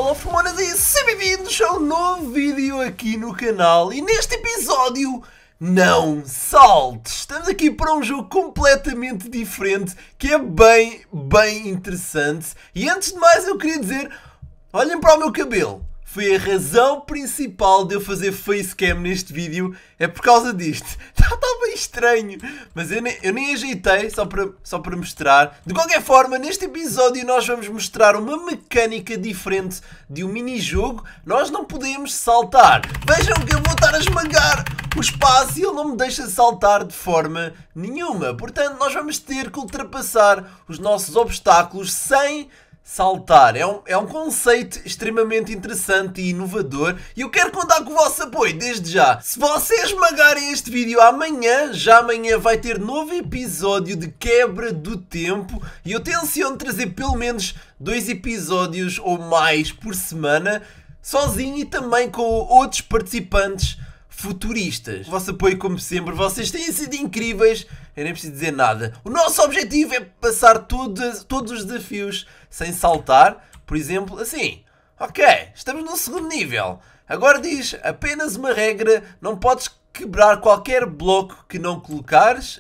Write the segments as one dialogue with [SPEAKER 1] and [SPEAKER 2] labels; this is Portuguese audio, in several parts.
[SPEAKER 1] Olá, formonas, e sejam bem-vindos a um novo vídeo aqui no canal. E neste episódio, não saltes! Estamos aqui para um jogo completamente diferente, que é bem interessante. E antes de mais eu queria dizer, olhem para o meu cabelo. Foi a razão principal de eu fazer facecam neste vídeo, é por causa disto. Está bem estranho, mas eu nem ajeitei, só para mostrar. De qualquer forma, neste episódio nós vamos mostrar uma mecânica diferente de um minijogo. Nós não podemos saltar. Vejam que eu vou estar a esmagar o espaço e ele não me deixa saltar de forma nenhuma. Portanto, nós vamos ter que ultrapassar os nossos obstáculos sem saltar. É um conceito extremamente interessante e inovador e eu quero contar com o vosso apoio desde já. Se vocês esmagarem este vídeo amanhã vai ter novo episódio de Quebra do Tempo e eu tenciono trazer pelo menos 2 episódios ou mais por semana, sozinho e também com outros participantes futuristas. O vosso apoio, como sempre, vocês têm sido incríveis, eu nem preciso dizer nada. O nosso objetivo é passar todos os desafios sem saltar. Por exemplo, assim, ok, estamos no segundo nível. Agora diz apenas uma regra: não podes quebrar qualquer bloco que colocares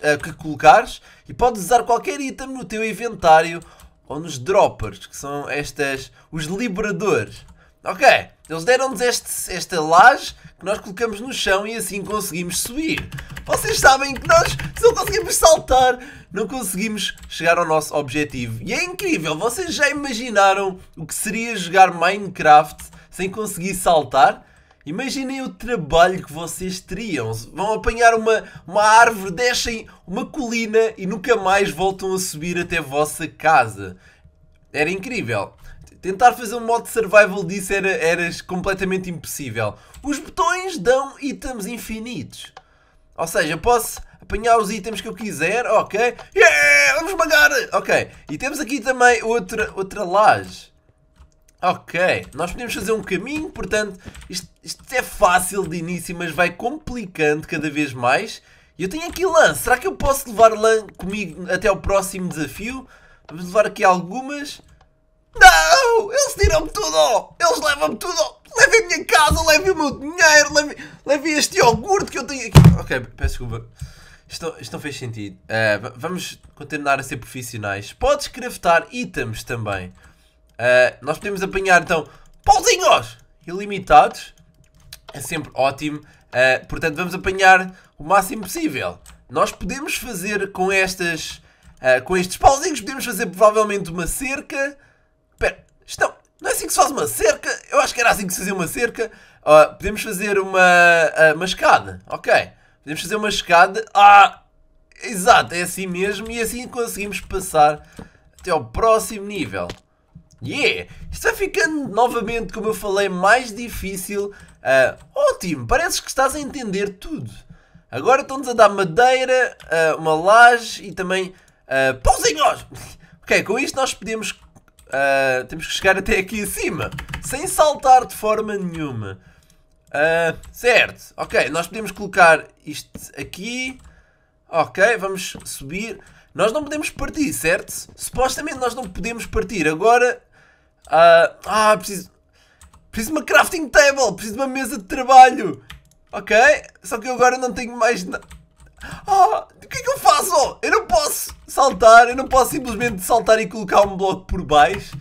[SPEAKER 1] e podes usar qualquer item no teu inventário ou nos droppers, que são os liberadores. Ok, eles deram-nos esta laje que nós colocamos no chão e assim conseguimos subir. Vocês sabem que nós, se não conseguimos saltar, não conseguimos chegar ao nosso objetivo. E é incrível, vocês já imaginaram o que seria jogar Minecraft sem conseguir saltar? Imaginem o trabalho que vocês teriam. Vão apanhar uma árvore, descem uma colina e nunca mais voltam a subir até a vossa casa. Era incrível. Tentar fazer um modo de survival disso era completamente impossível. Os botões dão itens infinitos. Ou seja, posso apanhar os itens que eu quiser, ok. Yeah, vamos esmagar! Ok, e temos aqui também outra laje. Ok, nós podemos fazer um caminho, portanto, isto é fácil de início, mas vai complicando cada vez mais. E eu tenho aqui lã. Será que eu posso levar lã comigo até ao próximo desafio? Vamos levar aqui algumas. Não! Eles tiram-me tudo! Eles levam-me tudo! Levem a minha casa, levem o meu dinheiro, levem este iogurte que eu tenho aqui. Ok, peço desculpa. Isto não fez sentido. Vamos continuar a ser profissionais. Podes craftar itens também. Nós podemos apanhar então pauzinhos ilimitados. É sempre ótimo. Portanto, vamos apanhar o máximo possível. Nós podemos fazer com estes pauzinhos, podemos fazer provavelmente uma cerca. Espera, não é assim que se faz uma cerca? Eu acho que era assim que se fazia uma cerca. Podemos fazer uma escada. Ok. Podemos fazer uma escada. Exato, é assim mesmo. E assim conseguimos passar até ao próximo nível. Yeah! Isto vai ficando novamente, como eu falei, mais difícil. Ótimo, parece que estás a entender tudo. Agora estão-nos a dar madeira, uma laje e também pauzinhos! Ok, com isto nós podemos... temos que chegar até aqui acima, sem saltar de forma nenhuma. Certo, ok, nós podemos colocar isto aqui. Ok, vamos subir. Nós não podemos partir, certo? Supostamente nós não podemos partir. Agora, preciso de uma crafting table, preciso de uma mesa de trabalho. Ok, só que eu agora não tenho mais nada. O que é que eu faço? Eu não posso saltar, eu não posso simplesmente saltar e colocar um bloco por baixo.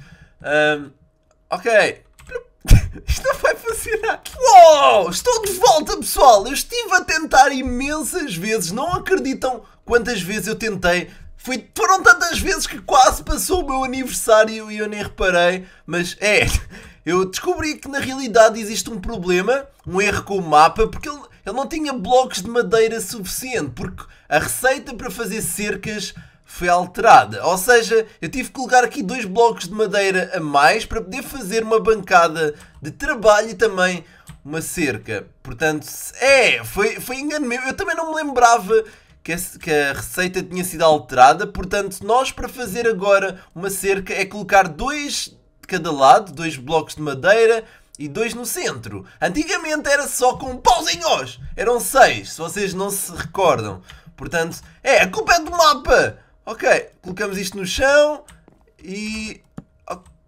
[SPEAKER 1] Ok. Isto não vai funcionar. Uou! Estou de volta, pessoal! Eu estive a tentar imensas vezes, não acreditam quantas vezes eu tentei. Foram tantas vezes que quase passou o meu aniversário e eu nem reparei. Mas eu descobri que na realidade existe um problema, um erro com o mapa, porque ele não tinha blocos de madeira suficiente, porque a receita para fazer cercas foi alterada. Ou seja, eu tive que colocar aqui 2 blocos de madeira a mais para poder fazer uma bancada de trabalho e também uma cerca. Portanto, foi engano meu. Eu também não me lembrava que a receita tinha sido alterada. Portanto, nós para fazer agora uma cerca é colocar 2 de cada lado, 2 blocos de madeira e 2 no centro. Antigamente era só com pauzinhos. Eram 6, se vocês não se recordam. Portanto, a culpa é do mapa. Ok, colocamos isto no chão e...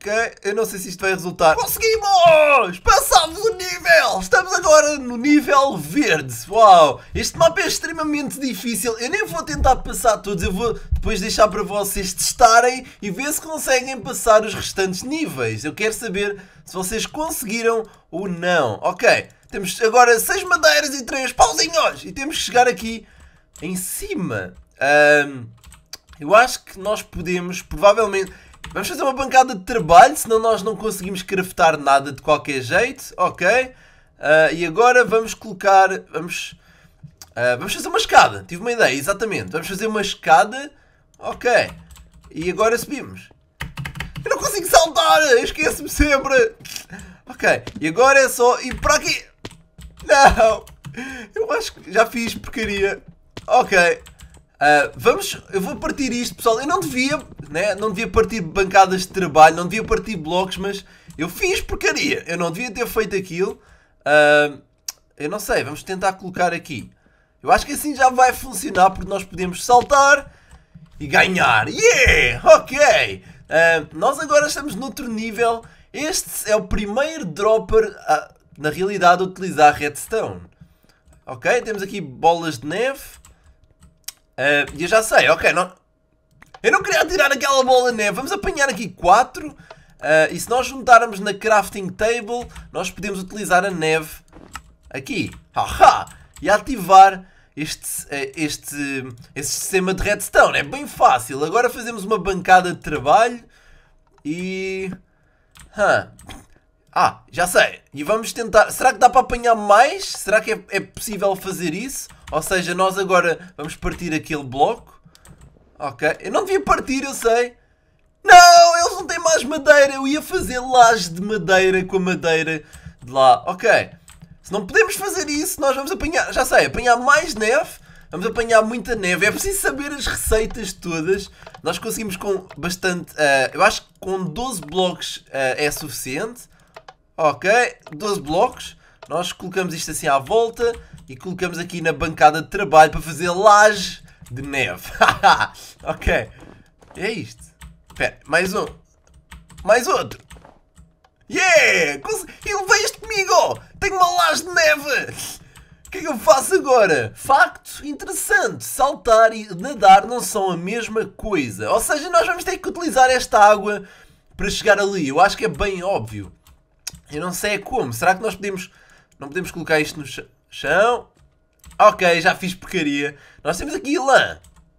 [SPEAKER 1] Ok, eu não sei se isto vai resultar. Conseguimos! Passámos o nível! Estamos agora no nível verde. Uau! Este mapa é extremamente difícil. Eu nem vou tentar passar todos. Eu vou depois deixar para vocês testarem e ver se conseguem passar os restantes níveis. Eu quero saber se vocês conseguiram ou não. Ok, temos agora 6 madeiras e 3 pauzinhos. E temos que chegar aqui em cima. Eu acho que nós podemos, provavelmente... Vamos fazer uma bancada de trabalho, senão nós não conseguimos craftar nada de qualquer jeito. Ok. E agora vamos colocar... Vamos fazer uma escada. Tive uma ideia, exatamente. Vamos fazer uma escada. Ok. E agora subimos. Eu não consigo saltar! Esqueço-me sempre! Ok. E agora é só ir para aqui. Não! Eu acho que já fiz porcaria. Ok. Eu vou partir isto, pessoal. Eu não devia, né? Não devia partir bancadas de trabalho, não devia partir blocos, mas eu fiz porcaria. Eu não devia ter feito aquilo. Eu não sei, vamos tentar colocar aqui. Eu acho que assim já vai funcionar, porque nós podemos saltar e ganhar. Yeah! Ok! Nós agora estamos noutro nível. Este é o primeiro dropper, na realidade, a utilizar redstone. Ok? Temos aqui bolas de neve. E eu já sei, ok, não... Eu não queria tirar aquela bola de neve. Vamos apanhar aqui 4. E se nós juntarmos na crafting table, nós podemos utilizar a neve aqui. Haha! E ativar este sistema de redstone. É bem fácil. Agora fazemos uma bancada de trabalho. E... já sei. E vamos tentar... Será que dá para apanhar mais? Será que é possível fazer isso? Ou seja, nós agora vamos partir aquele bloco. Ok. Eu não devia partir, eu sei. Não, eles não têm mais madeira. Eu ia fazer laje de madeira com a madeira de lá. Ok. Se não podemos fazer isso, nós vamos apanhar... Já sei, apanhar mais neve. Vamos apanhar muita neve. É preciso saber as receitas todas. Nós conseguimos com bastante... eu acho que com 12 blocos é suficiente. Ok, 12 blocos. Nós colocamos isto assim à volta e colocamos aqui na bancada de trabalho para fazer laje de neve. Ok, é isto. Espera, mais um. Mais outro. Yeah! E levei este comigo! Tenho uma laje de neve! O que é que eu faço agora? Facto interessante. Saltar e nadar não são a mesma coisa. Ou seja, nós vamos ter que utilizar esta água para chegar ali. Eu acho que é bem óbvio. Eu não sei como. Será que nós podemos... Não podemos colocar isto no chão? Ok, já fiz porcaria. Nós temos aqui lã.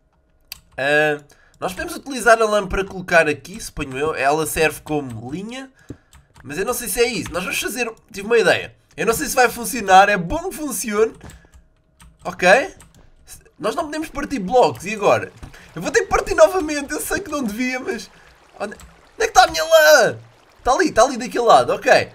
[SPEAKER 1] Nós podemos utilizar a lã para colocar aqui, suponho eu. Ela serve como linha. Mas eu não sei se é isso. Nós vamos fazer... Tive uma ideia. Eu não sei se vai funcionar. É bom que funcione. Ok. Nós não podemos partir blocos. E agora? Eu vou ter que partir novamente. Eu sei que não devia, mas... Onde é que está a minha lã? Está ali daquele lado. Ok.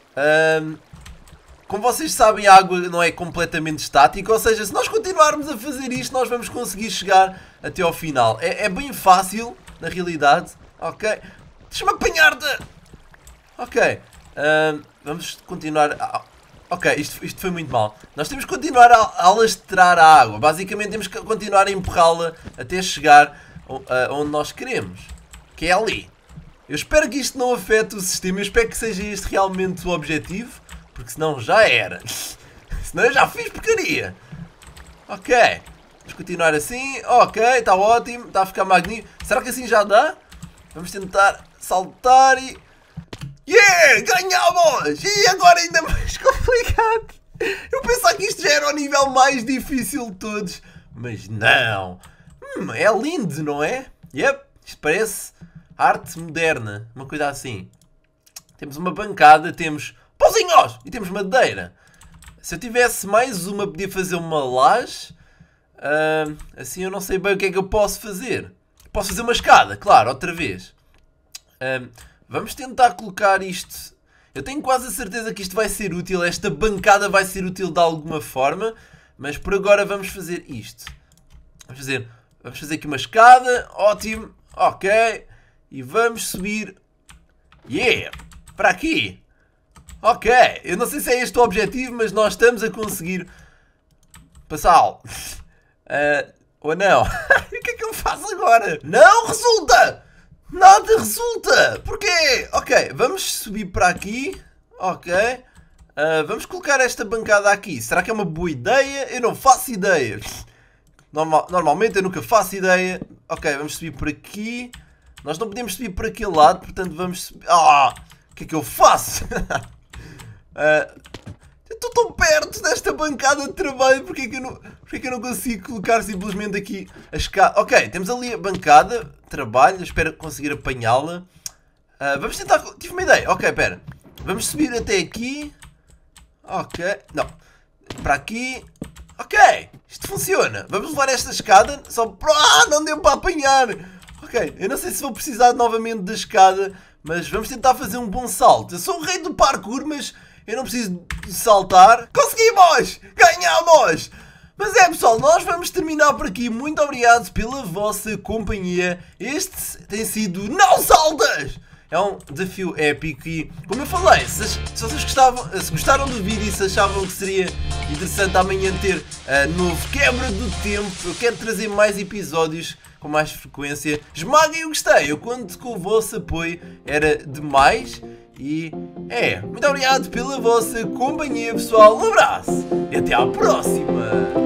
[SPEAKER 1] Como vocês sabem, a água não é completamente estática, ou seja, se nós continuarmos a fazer isto, nós vamos conseguir chegar até ao final. É bem fácil, na realidade. Ok. Deixa-me apanhar-te! Ok. Vamos continuar... Ok, isto foi muito mal. Nós temos que continuar a alastrar a água. Basicamente temos que continuar a empurrá-la até chegar onde nós queremos. Que é ali. Eu espero que isto não afete o sistema. Eu espero que seja este realmente o objetivo. Porque senão já era. Senão eu já fiz porcaria. Ok. Vamos continuar assim. Ok, está ótimo. Está a ficar magnífico. Será que assim já dá? Vamos tentar saltar e... Yeah! Ganhamos! E agora ainda mais complicado. Eu pensava que isto já era o nível mais difícil de todos. Mas não. É lindo, não é? Yep. Isto parece arte moderna. Uma coisa assim. Temos uma bancada. Temos... Pauzinhos! E temos madeira. Se eu tivesse mais uma, podia fazer uma laje. Assim eu não sei bem o que é que eu posso fazer. Posso fazer uma escada, claro, outra vez. Vamos tentar colocar isto. Eu tenho quase a certeza que isto vai ser útil. Esta bancada vai ser útil de alguma forma. Mas por agora vamos fazer isto. Vamos fazer aqui uma escada. Ótimo. Ok. E vamos subir. Yeah! Para aqui. Ok, eu não sei se é este o objetivo, mas nós estamos a conseguir passá-lo. Ou não? O que é que eu faço agora? Não resulta! Nada resulta! Porquê? Ok, vamos subir para aqui. Ok. Vamos colocar esta bancada aqui. Será que é uma boa ideia? Eu não faço ideia. Normalmente eu nunca faço ideia. Ok, vamos subir por aqui. Nós não podemos subir por aquele lado, portanto vamos subir... Ah! O que é que eu faço? Eu estou tão perto desta bancada de trabalho. Porquê que eu não consigo colocar simplesmente aqui a escada? Ok, temos ali a bancada de trabalho. Espero conseguir apanhá-la. Vamos tentar... Tive uma ideia. Ok, espera. Vamos subir até aqui. Ok. Não. Para aqui. Ok. Isto funciona. Vamos levar esta escada. Só... Ah, não deu para apanhar. Ok. Eu não sei se vou precisar novamente da escada. Mas vamos tentar fazer um bom salto. Eu sou o rei do parkour, mas eu não preciso de saltar. Conseguimos! Ganhamos! Mas é, pessoal, nós vamos terminar por aqui. Muito obrigado pela vossa companhia. Este tem sido Não Saltas! É um desafio épico e, como eu falei, se vocês gostaram do vídeo e se achavam que seria interessante amanhã ter novo quebra do tempo, eu quero trazer mais episódios com mais frequência. Esmaguem o gostei, eu conto com o vosso apoio, era demais. E muito obrigado pela vossa companhia, pessoal. Um abraço e até à próxima!